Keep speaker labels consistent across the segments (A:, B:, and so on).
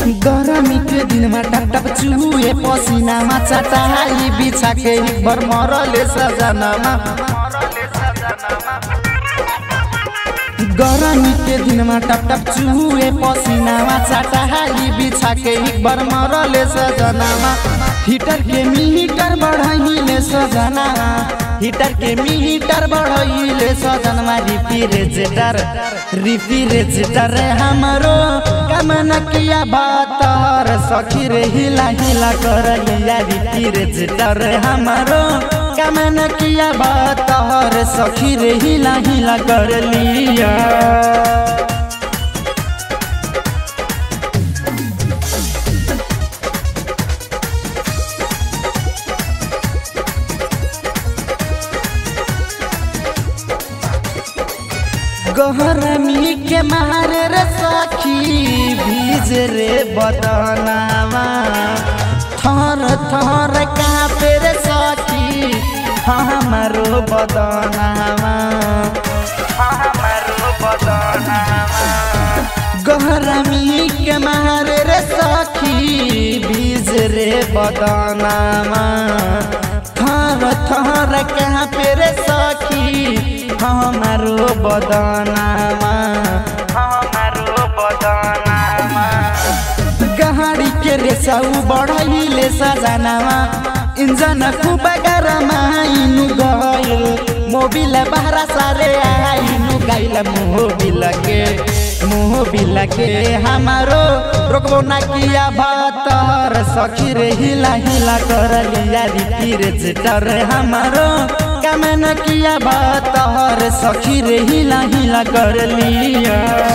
A: गरमी के दिन में टप टप चुए पसीना में चटाई बिछा के एक बार मरले सजनमा। गरमी के दिन में टप टप चुए पसीना में चटाई बिछा के एक बार मरले सजनमा। हीटर के मीटर बढ़ाइले सजना, हीटर के मीटर बढ़ाइले सजनमा। रिफ्रिजरेटर हमारो काम न किया बातर सखी रे हिला हिला कर लिया। रिफ्रिजरेटर हमारो काम न किया बातर सखी रे हिला हिला कर लिया। गरमी के मारे रे सखी भीज रे बदनामा। थर थर कांपे रे सखी हमारो बदनामा, हमारो बदनामा। गरमी के मारे रे सखी भीज रे बदनामा। थर थर कांपे रे सखी हमारो बदनामा, हमारो बदनामा। गाड़ी के रेसाऊ बढ़ाइले सजनामा। इंजन खूब गरमाइनु गइल, मोबिल बहरा सारे आइनु गइल। मोबिल के हमारो रोकबो ना किया बातर सखी रे हिला हिला कर लिया। रिफ्रिजरेटर हमारो काम न किया बातर सखी रे हिला हिला कर लिया।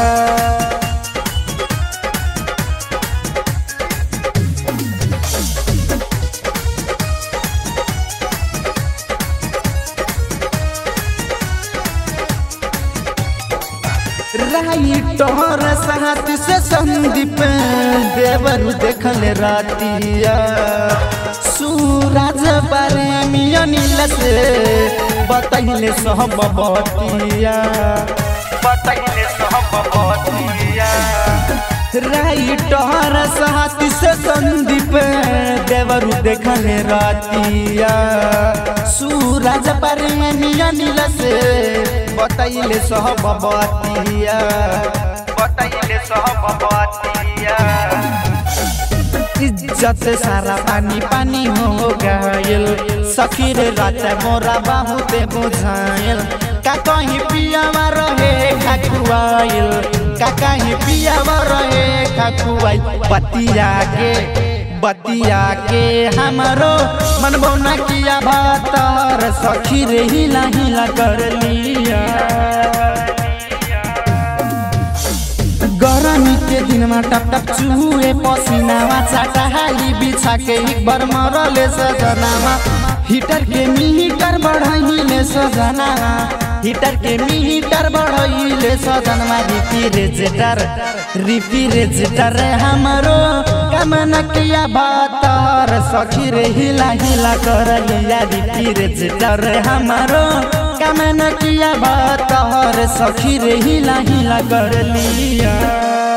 A: राइटर साथ से संदीप देवरु देखले रातिया। सूरज बारे मिया नील से बताइले सब बतिया, बताइले सब बतिया। राइटर साथ से संदीप देवरु देखले रातिया। सूरज बारे मिया नील से बताइले सब बतिया, बताइले सब बतिया। इज्जत सारा पानी पानी हो गइल सखी रे रात मोरा बहुत बुझाइल। का कहीं पियावा रहे खकुआइल, का कहीं पियावा रहे खकुआइल। बतिया के हमारो मन बोना किया बातर सखी रे हिला हिला कर लिया। गरमी के दिन में टप टप चुए पसीना में चटाई बिछा के एक बार मरले सजनामा। हीटर के मीटर बढ़ाइले सजना, हीटर के मीटर बढ़ाइले सजनमा। रिफ्रिजरेटर हमारो काम न किया बातर सखी रे हिला हिला कर लिया। रिफ्रिजरेटर हमारो काम न किया बातर सखी रे हिला हिला कर लिया।